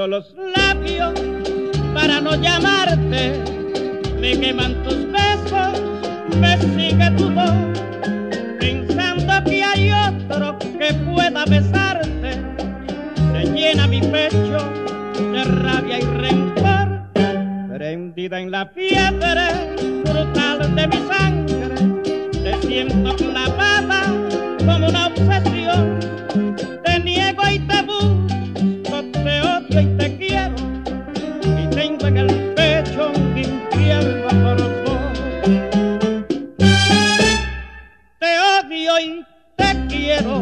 Muerdo los labios para no llamarte, me queman tus besos, me sigue tu voz, pensando que hay otro que pueda besarte. Se llena mi pecho de rabia y rencor, prendida en la fiebre brutal de mi sangre, te siento clavada como una obsesión. Te niego y te busco, te odio y te quiero, y tengo en el pecho un infierno por vos. Te odio y te quiero,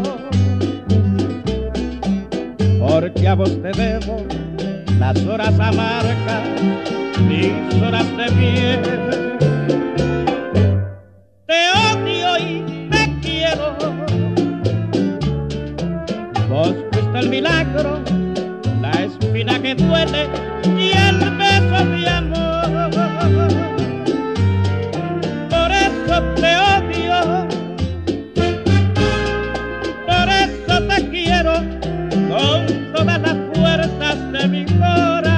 porque a vos te debo las horas amargas, mis horas de miel. Te odio y te quiero, vos fuiste el milagro, la espina que duele y el beso de amor. Por eso te odio, por eso te quiero, con todas las fuerzas de mi corazón.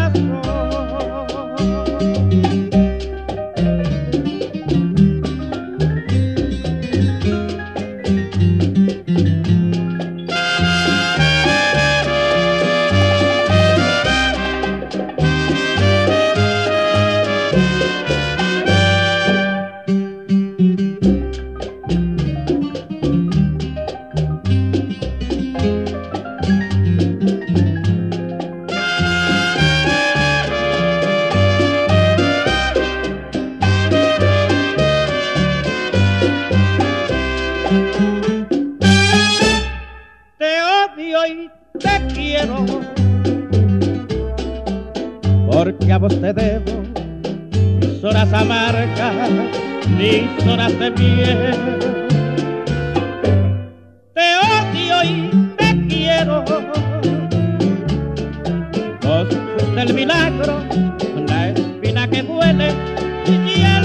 Y te quiero, porque a vos te debo mis horas amargas, mis horas de miel. Te odio y te quiero, vos fuiste el milagro, la espina que duele y